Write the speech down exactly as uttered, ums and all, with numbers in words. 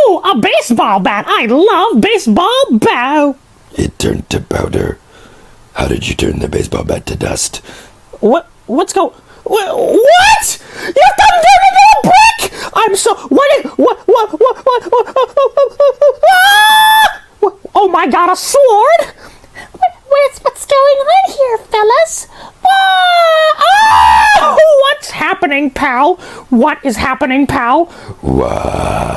Ooh, a baseball bat. I love baseball bat. It turned to powder. How did you turn the baseball bat to dust? What? What's go? What? What? You done turned into a brick! I'm so. What? Is, what? What? What? What? What? what, ah! what oh my God! A sword! What, what's what's going on here, fellas? Ah! Ah! What's happening, pal? What is happening, pal? Wow.